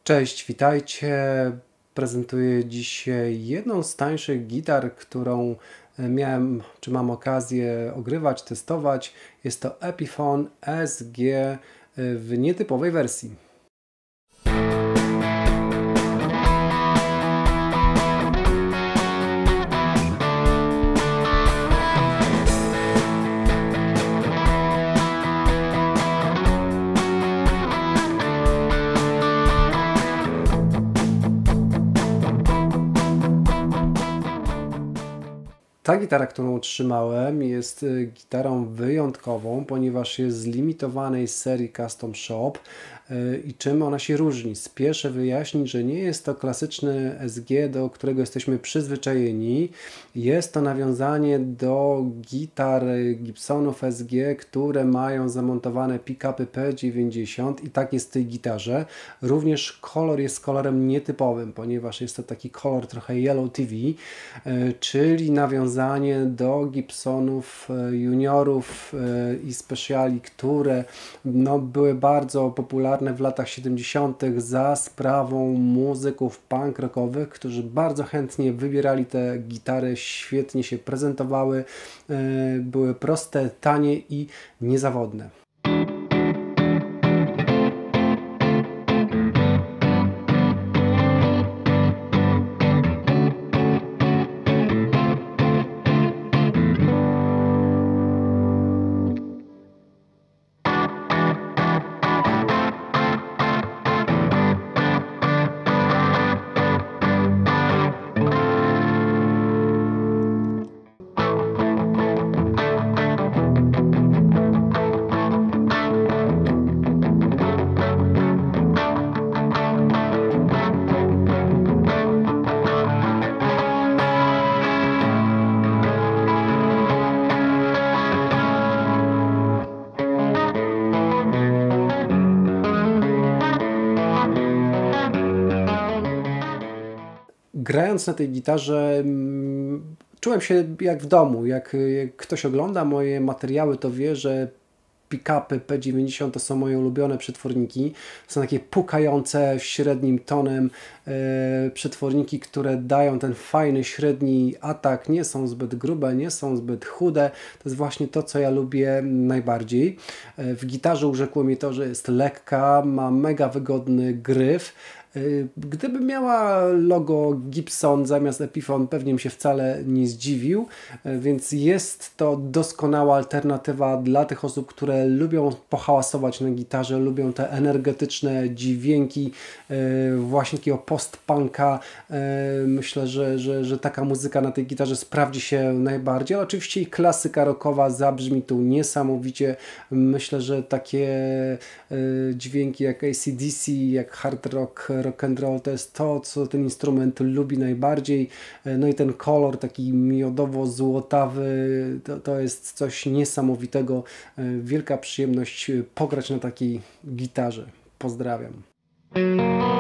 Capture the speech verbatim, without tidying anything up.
Cześć, witajcie. Prezentuję dzisiaj jedną z tańszych gitar, którą miałem, czy mam okazję ogrywać, testować. Jest to Epiphone S G w nietypowej wersji. Ta gitara, którą otrzymałem, jest gitarą wyjątkową, ponieważ jest z limitowanej serii Custom Shop. I czym ona się różni? Spieszę wyjaśnić, że nie jest to klasyczny S G, do którego jesteśmy przyzwyczajeni. Jest to nawiązanie do gitar Gibsonów S G, które mają zamontowane pick-upy P dziewięćdziesiąt i tak jest w tej gitarze. Również kolor jest kolorem nietypowym, ponieważ jest to taki kolor trochę Yellow T V, czyli nawiązanie do Gibsonów juniorów i speciali, które no, były bardzo popularne w latach siedemdziesiątych za sprawą muzyków punk rockowych, którzy bardzo chętnie wybierali te gitary, świetnie się prezentowały, były proste, tanie i niezawodne. Grając na tej gitarze czułem się jak w domu. Jak, jak ktoś ogląda moje materiały, to wie, że pick-upy P dziewięćdziesiąt to są moje ulubione przetworniki. Są takie pukające średnim tonem e, przetworniki, które dają ten fajny średni atak. Nie są zbyt grube, nie są zbyt chude. To jest właśnie to, co ja lubię najbardziej. E, w gitarze urzekło mnie to, że jest lekka, ma mega wygodny gryf. Gdyby miała logo Gibson zamiast Epiphone, pewnie bym się wcale nie zdziwił, więc jest to doskonała alternatywa dla tych osób, które lubią pohałasować na gitarze, lubią te energetyczne dźwięki, właśnie takiego post-punka. Myślę, że, że, że taka muzyka na tej gitarze sprawdzi się najbardziej, ale oczywiście i klasyka rockowa zabrzmi tu niesamowicie. Myślę, że takie dźwięki jak A C D C, jak hard rock, rock and roll to jest to, co ten instrument lubi najbardziej. No i ten kolor taki miodowo-złotawy to, to jest coś niesamowitego. Wielka przyjemność pograć na takiej gitarze. Pozdrawiam.